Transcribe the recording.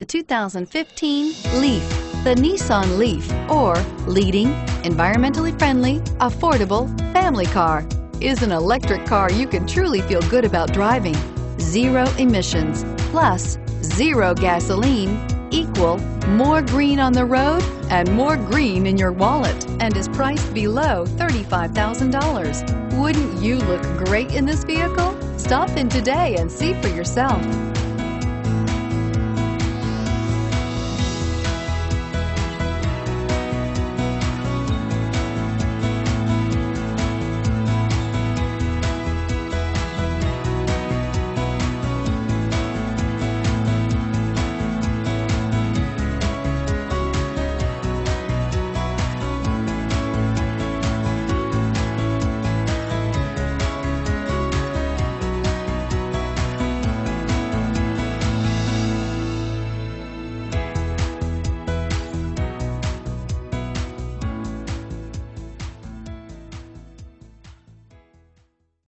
The 2015 Leaf. The Nissan Leaf, or leading, environmentally friendly, affordable family car, is an electric car you can truly feel good about driving. Zero emissions, plus zero gasoline, equal more green on the road and more green in your wallet, and is priced below $35,000. Wouldn't you look great in this vehicle? Stop in today and see for yourself.